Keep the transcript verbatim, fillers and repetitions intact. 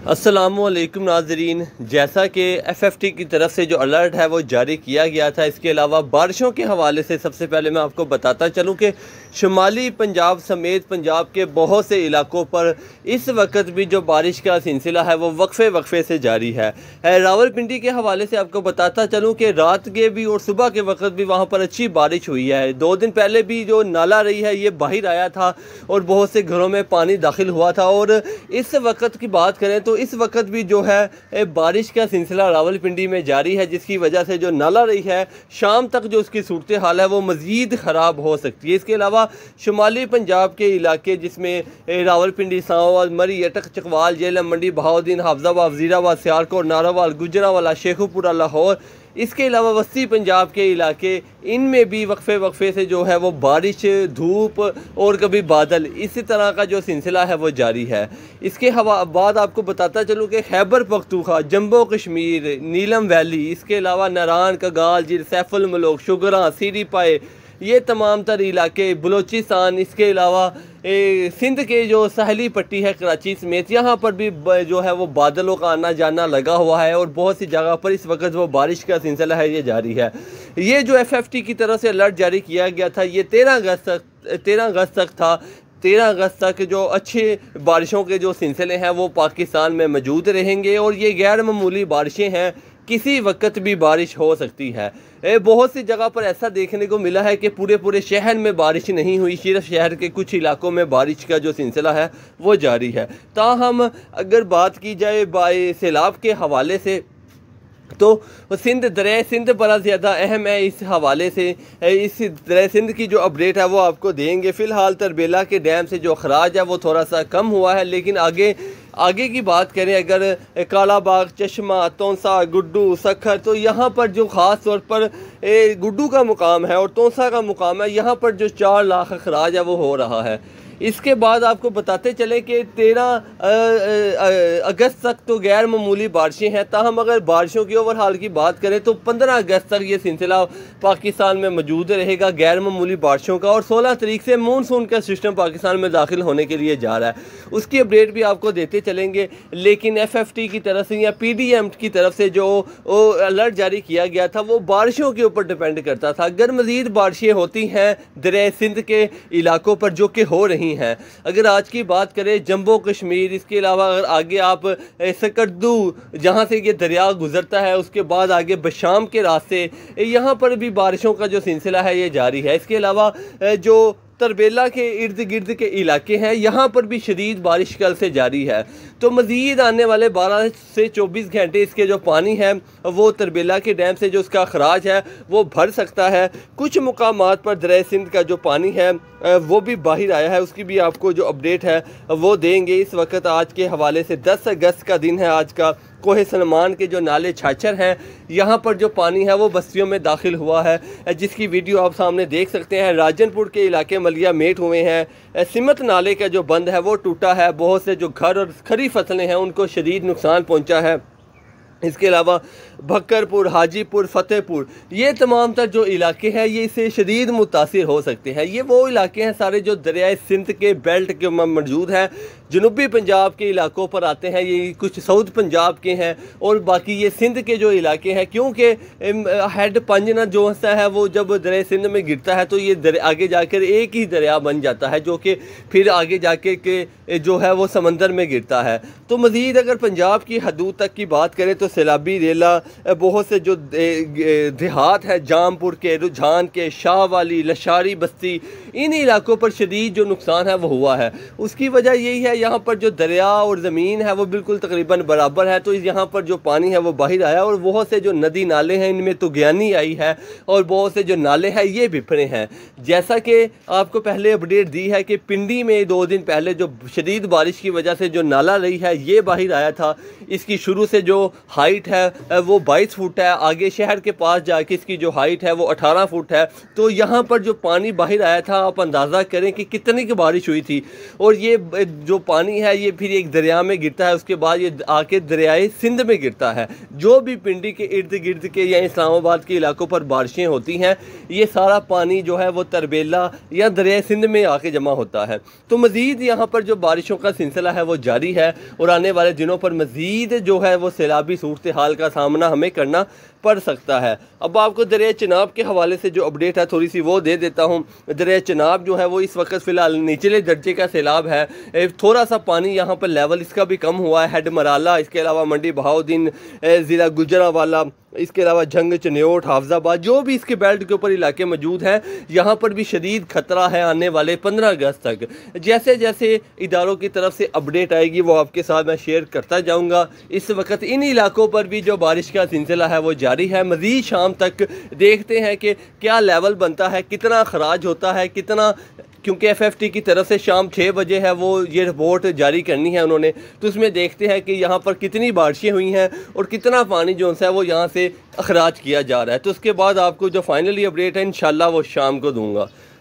السلام علیکم ناظرین، جیسا کہ ایف ایف ٹی کی طرف سے جو الرٹ ہے وہ جاری کیا گیا تھا، اس کے علاوہ بارشوں کے حوالے سے سب سے پہلے میں آپ کو بتاتا چلوں کہ شمالی پنجاب سمیت پنجاب کے بہت سے علاقوں پر اس وقت بھی جو بارش کا سلسلہ ہے وہ وقفے وقفے سے جاری ہے۔ راولپنڈی کے حوالے سے آپ کو بتاتا چلوں کہ رات کے بھی اور صبح کے وقت بھی وہاں پر اچھی بارش ہوئی ہے۔ دو دن پہلے بھی جو نالا رہی ہے یہ باہر آیا تھا اور بہت سے گھروں میں پانی داخل ہوا تھا، اور اس وقت کی بات کریں تو اس وقت بھی جو ہے بارش کا سلسلہ راولپنڈی میں جاری ہے، جس کی وجہ سے جو نالا رہی ہے شام تک جو اس کی صورتحال ہے وہ مزید خراب ہو سکتی ہے۔ اس کے علاوہ شمالی پنجاب کے علاقے جس میں راولپنڈی، ساؤں، مری، اٹک، چکوال، جہلم، منڈی، بہاؤدین، حافظ آباد، وزیر آباد، سیالکوٹ، ناروال، گجرانوالہ، شیخو پورہ، لاہور، اس کے علاوہ وسطی پنجاب کے علاقے، ان میں بھی وقفے وقفے سے جو ہے وہ بارش، دھوپ اور کبھی بادل، اسی طرح کا جو سلسلہ ہے وہ جاری ہے۔ اس کے بعد آپ کو بتاتا چلوں کہ خیبر پختونخوا، جموں کشمیر، نیلم ویلی، اس کے علاوہ ناران، کگال، جیل، سیف الملوک، شگراں، سیری پائے، یہ تمام تر علاقے، بلوچستان، اس کے علاوہ سندھ کے جو ساحلی پٹی ہے کراچی سمیت، یہاں پر بھی جو ہے وہ بادلوں کا آنا جانا لگا ہوا ہے، اور بہت سی جگہ پر اس وقت وہ بارش کا سلسلہ ہے یہ جاری ہے۔ یہ جو ایف ایف ٹی کی طرف سے الرٹ جاری کیا گیا تھا یہ تیرہ اگست تک تیرہ اگست تک تھا۔ تیرہ اگست تک جو اچھے بارشوں کے جو سلسلے ہیں وہ پاکستان میں موجود رہیں گے، اور یہ غیر معمولی بارشیں ہیں، کسی وقت بھی بارش ہو سکتی ہے۔ بہت سی جگہ پر ایسا دیکھنے کو ملا ہے کہ پورے پورے شہر میں بارش نہیں ہوئی، صرف شہر کے کچھ علاقوں میں بارش کا جو سلسلہ ہے وہ جاری ہے۔ تاہم اگر بات کی جائے سیلاب کے حوالے سے تو سندھ دریائے سندھ بڑا زیادہ اہم ہے۔ اس حوالے سے اس دریائے سندھ کی جو اپڈیٹ ہے وہ آپ کو دیں گے۔ فی الحال تربیلا کے ڈیم سے جو اخراج ہے وہ تھوڑا سا کم ہوا ہے، لیکن آگے آگے کی بات کریں اگر کالا باغ، چشمہ، تونسا، گڈو، سکھر، تو یہاں پر جو خاص طور پر گڈو کا مقام ہے اور تونسا کا مقام ہے، یہاں پر جو چار لاکھ اخراج ہے وہ ہو رہا ہے۔ اس کے بعد آپ کو بتاتے چلیں کہ تیرہ اگست تک تو غیر معمولی بارشیں ہیں، تاہم اگر بارشوں کی اوور حال کی بات کریں تو پندرہ اگست تک یہ سلسلہ پاکستان میں موجود رہے گا غیر معمولی بارشوں کا، اور سولہ تاریخ سے مونسون کا سسٹم پاکستان میں داخل ہونے کے لیے جا رہا ہے۔ اس کی اپڈیٹ بھی آپ کو دیتے چلیں گے، لیکن ایف ایف ٹی کی طرف سے یا پی ڈی ایم کی طرف سے جو الرٹ جاری کیا گیا تھا وہ بارشوں کے اوپر ڈیپینڈ کرتا تھا۔ اگر مزید بارشیں ہوتی ہیں دریائے سندھ کے علاقوں پر جو کہ ہو رہی ہیں، اگر آج کی بات کریں جموں کشمیر، اس کے علاوہ اگر آگے آپ سکردو جہاں سے یہ دریا گزرتا ہے، اس کے بعد آگے بشام کے راستے، یہاں پر بھی بارشوں کا جو سلسلہ ہے یہ جاری ہے۔ اس کے علاوہ جو تربیلا کے ارد گرد کے علاقے ہیں یہاں پر بھی شدید بارش کل سے جاری ہے، تو مزید آنے والے بارہ سے چوبیس گھنٹے اس کے جو پانی ہے وہ تربیلا کے ڈیم سے جو اس کا اخراج ہے وہ بھر سکتا ہے۔ کچھ مقامات پر دریائے سندھ کا جو پانی ہے وہ بھی باہر آیا ہے، اس کی بھی آپ کو جو اپڈیٹ ہے وہ دیں گے۔ اس وقت آج کے حوالے سے دس اگست کا دن ہے آج کا، کوہ سلمان کے جو نالے چھاچر ہیں یہاں پر جو پانی ہے وہ بستیوں میں داخل ہوا ہے، جس کی ویڈیو آپ سامنے دیکھ سکتے ہیں۔ راجن پور کے علاقے ملیا میٹ ہوئے ہیں، سمت نالے کا جو بند ہے وہ ٹوٹا ہے، بہت سے جو گھر اور کھری فصلیں ہیں ان کو شدید نقصان پہنچا ہے۔ اس کے علاوہ بھکر پور، حاجی پور، فتح پور، یہ تمام تر جو علاقے ہیں یہ اسے شدید متاثر ہو سکتے ہیں۔ یہ وہ علاقے ہیں سارے جو دریائے سندھ کے بیلٹ کے موجود ہیں، جنوبی پنجاب کے علاقوں پر آتے ہیں، یہ کچھ ساؤتھ پنجاب کے ہیں، اور باقی یہ سندھ کے جو علاقے ہیں، کیونکہ ہیڈ پنجنا جو حصہ ہے وہ جب دریائے سندھ میں گرتا ہے تو یہ آگے جا کر ایک ہی دریا بن جاتا ہے، جو کہ پھر آگے جا کے جو ہے وہ سمندر میں گرتا ہے۔ تو مزید اگر پنجاب کی حدود تک کی بات کریں تو سیلابی ریلا، بہت سے جو دیہات ہیں جام پور کے، رجحان کے، شاہ والی، لشاری بستی، ان علاقوں پر شدید جو نقصان ہے وہ ہوا ہے۔ اس کی وجہ یہی ہے یہاں پر جو دریا اور زمین ہے وہ بالکل تقریباً برابر ہے، تو یہاں پر جو پانی ہے وہ باہر آیا، اور بہت سے جو ندی نالے ہیں ان میں طغیانی آئی ہے، اور بہت سے جو نالے ہیں یہ بپھرے ہیں۔ جیسا کہ آپ کو پہلے اپڈیٹ دی ہے کہ پنڈی میں دو دن پہلے جو شدید بارش کی وجہ سے جو نالا رہی ہے یہ باہر آیا تھا، اس کی شروع سے جو ہائٹ ہے وہ بائیس فٹ ہے، آگے شہر کے پاس جا کے اس کی جو ہائٹ ہے وہ اٹھارہ فٹ ہے۔ تو یہاں پر جو پانی باہر آیا تھا آپ اندازہ کریں کہ کتنی کی بارش ہوئی تھی، اور یہ جو پانی ہے یہ پھر ایک دریا میں گرتا ہے، اس کے بعد یہ آ کے دریائے سندھ میں گرتا ہے۔ جو بھی پنڈی کے ارد گرد کے یا اسلام آباد کے علاقوں پر بارشیں ہوتی ہیں یہ سارا پانی جو ہے وہ تربیلا یا دریائے سندھ میں آ کے جمع ہوتا ہے۔ تو مزید یہاں پر جو بارشوں کا سلسلہ ہے وہ جاری ہے، اور آنے والے دنوں پر مزید جو ہے وہ سیلابی صورتحال کا سامنا ہمیں کرنا پڑ سکتا ہے۔ اب آپ کو دریائے چناب کے حوالے سے جو اپڈیٹ ہے تھوڑی سی وہ دے دیتا ہوں۔ دریائے چناب جو ہے وہ اس وقت فی الحال نچلے درجے کا سیلاب ہے، تھوڑا سا پانی یہاں پر لیول اس کا بھی کم ہوا ہے۔ ہیڈ مرالہ، اس کے علاوہ منڈی بہاؤدین، ضلع گجرانوالہ، اس کے علاوہ جھنگ، چنیوٹ، حافظ آباد، جو بھی اس کے بیلٹ کے اوپر علاقے موجود ہیں یہاں پر بھی شدید خطرہ ہے آنے والے پندرہ اگست تک۔ جیسے جیسے اداروں کی طرف سے اپڈیٹ آئے گی وہ آپ کے ساتھ میں شیئر کرتا جاؤں گا۔ اس وقت ان علاقوں پر بھی جو بارش کا سلسلہ ہے وہ جاری ہے، مزید شام تک دیکھتے ہیں کہ کیا لیول بنتا ہے، کتنا خراج ہوتا ہے، کتنا، کیونکہ ایف ایف ٹی کی طرف سے شام چھ بجے ہے وہ یہ رپورٹ جاری کرنی ہے انہوں نے، تو اس میں دیکھتے ہیں کہ یہاں پر کتنی بارشیں ہوئی ہیں اور کتنا پانی جو ہے وہ یہاں سے اخراج کیا جا رہا ہے۔ تو اس کے بعد آپ کو جو فائنلی اپڈیٹ ہے انشاءاللہ وہ شام کو دوں گا۔